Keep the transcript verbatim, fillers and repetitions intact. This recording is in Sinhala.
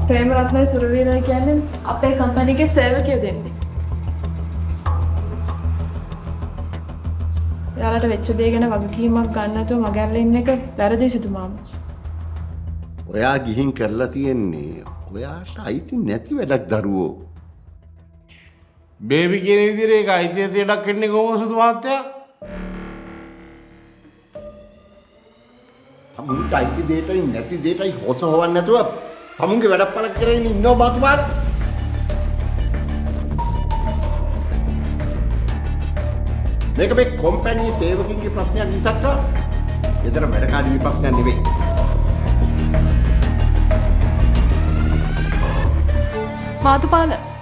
ප්‍රේමරත්නයි සුරවීරයි කියන්නේ අපේ කම්පැනි එකේ සේවකයෝ දෙන්නේ. එයාලට වෙච්ච දේ ගැන වගකීමක් ගන්න නැතුව මගහැරලා ඉන්න එක වැරදි සිතුමාම. ඔයා ගිහින් කරලා තියෙන්නේ ඔයාට අයිති නැති වැඩක් දරුවෝ. බේබි කියන විදිහට ඒක අයිති නැති වැඩක් වෙන්නේ කොහොමද සුදු මහත්තයා? තමුන්ට අයිති දෙයටයි නැති දෙයටයි හොස හොවන්න නැතුව තමුන්ගේ වැඩක් පලක් කරගෙන ඉන්නවා බාතුමාට. මේක මේ කම්පැනි සේවකින්ගේ ප්‍රශ්නයක් මිසක් ඊතර වැඩකාරී ප්‍රශ්නයක් නෙවෙයි. මාතුපාල